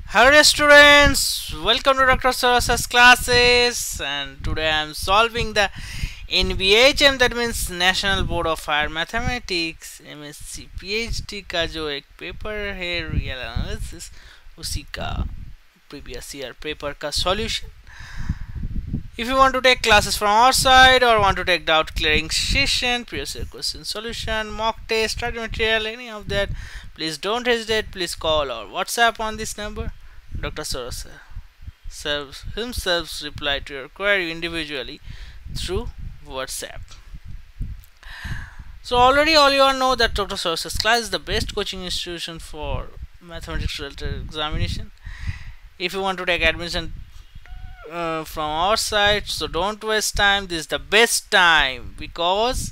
Hello students, welcome to Dr. Soros's classes, and today I am solving the NBHM, that means National Board of Higher Mathematics MSc PhD का जो एक paper है real analysis, उसी का previous year paper का solution. If you want to take classes from our side or want to take doubt clearing session, previous year question solution, mock test, study material, any of that, please don't hesitate. Please call or WhatsApp on this number. Dr. Soros himself reply to your query individually through WhatsApp. So already all you all know that Dr. Soros class is the best coaching institution for mathematics related examination. If you want to take admission from our side, so don't waste time. This is the best time because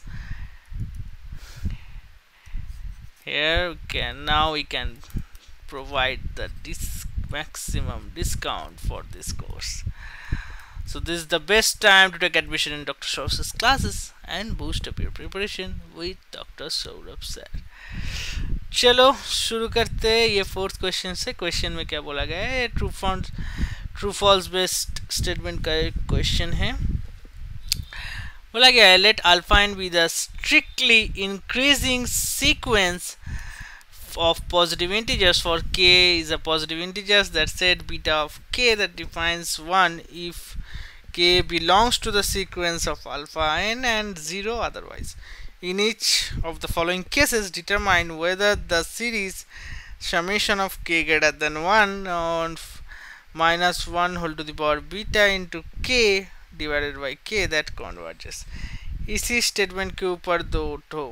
here we can provide the maximum discount for this course. So this is the best time to take admission in Dr. Saurabh's classes and boost up your preparation with Dr. Saurabh sir. चलो शुरू करते हैं. ये fourth question से. Question में क्या बोला गया है? ट्रू फॉल्स बेस्ड स्टेटमेंट का एक क्वेश्चन है. बोला गया है let alpha n be the strictly increasing sequence of positive integers for k is a positive integers that set beta of k that defines 1 if k belongs to the sequence of alpha n and 0 otherwise. In each of the following cases, determine whether the series summation of k greater than 1 on minus 1 whole to the power beta into k divided by k that converges. इसी statement के ऊपर दो ठो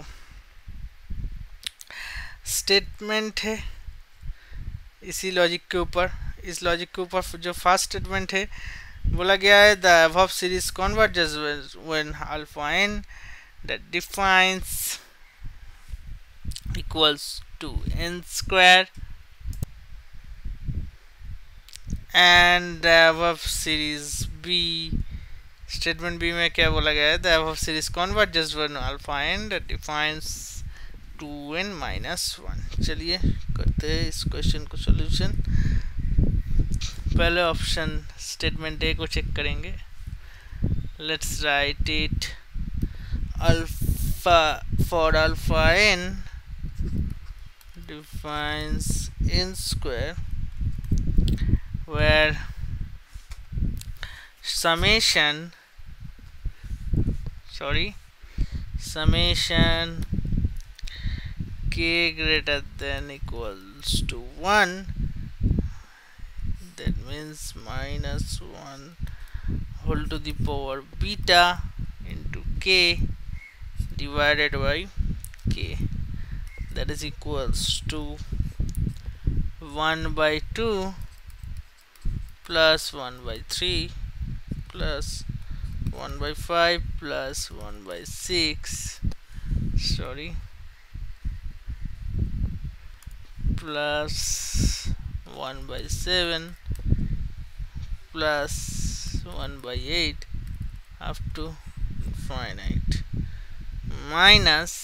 statement है. इसी logic के ऊपर, इस लॉजिक के ऊपर जो फर्स्ट स्टेटमेंट है, बोला गया है the above series converges when alpha n that defines equals to n square and the above series b. Statement b में क्या बोला गया है? The above series converges when alpha n that defines 2n minus 1. चलिए करते हैं इस question को सॉल्यूशन. पहले ऑप्शन स्टेटमेंट ए को चेक करेंगे. Let's write it. Alpha for alpha n defines n square where summation k greater than equals to 1, that means minus 1 whole to the power beta into k divided by k, that is equals to 1 by 2 plus 1 by 3 plus 1 by 5 plus 1 by 6 plus 1 by 7 plus 1 by 8 up to infinite minus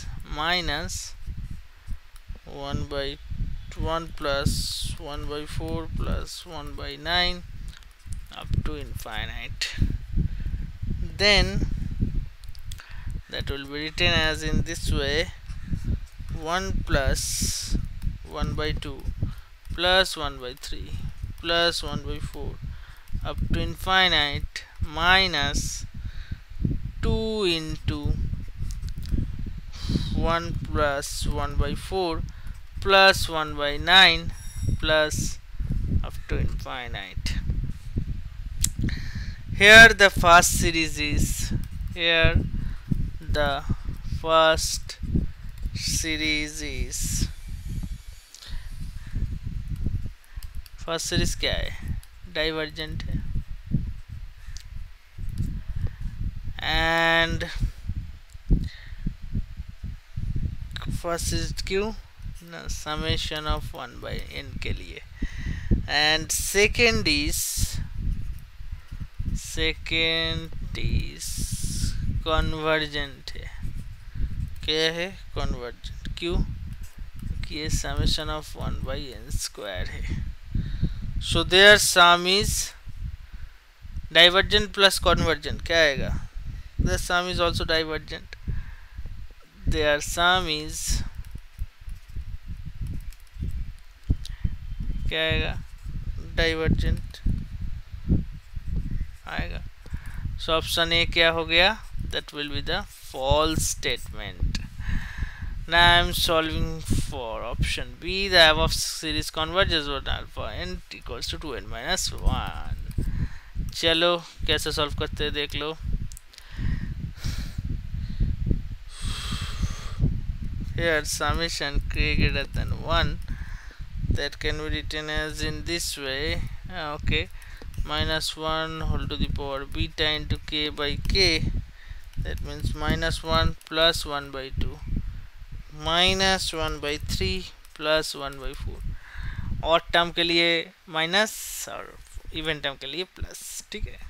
1 by 1 plus 1 by 4 plus 1 by 9 up to infinite. Then that will be written as in this way: 1 plus 1 by 2 plus 1 by 3 plus 1 by 4 up to infinite minus 2 into 1 plus 1 by 4 plus 1 by 9 plus up to infinite. Here the first series is first series क्या है? Divergent है. And first series क्यों? Summation of 1 by n के लिए. And second is convergent है. क्या है? Convergent. क्यों? कि ये summation of 1 by n square है. So their sum is divergent plus convergent, क्या आएगा? Their sum is also divergent, their sum is क्या आएगा? डाइवर्जेंट आएगा। सो ऑप्शन ए क्या हो गया? That will be the false statement. Now I am solving for option B. The above series converges with alpha n equals to 2n minus 1. चलो कैसे solve करते हैं देख लो। Here summation k greater than 1, that can be written as in this way. Okay, minus 1 whole to the power beta into k by k, that means minus 1 plus 1 by 2 minus 1 by 3 plus 1 by 4, और term के लिए minus और even term के लिए plus, ठीक है।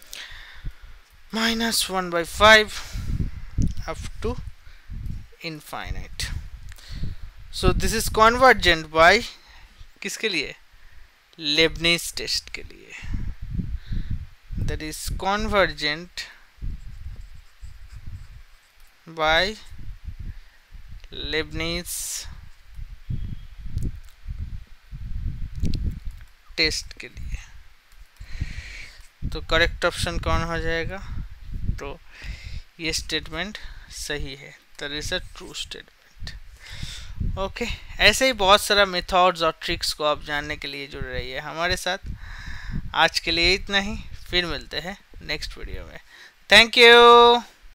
Minus 1 by 5 up to infinite. So this is convergent by किसके लिए? लेबनीज टेस्ट के लिए। That is convergent by Leibniz test के लिए। तो करेक्ट ऑप्शन कौन हो जाएगा? तो ये स्टेटमेंट सही है, that is a true statement. Okay, ऐसे ही बहुत सारा मेथड्स और ट्रिक्स को आप जानने के लिए जुड़ रहिए हमारे साथ। आज के लिए इतना ही, फिर मिलते हैं नेक्स्ट वीडियो में। Thank you.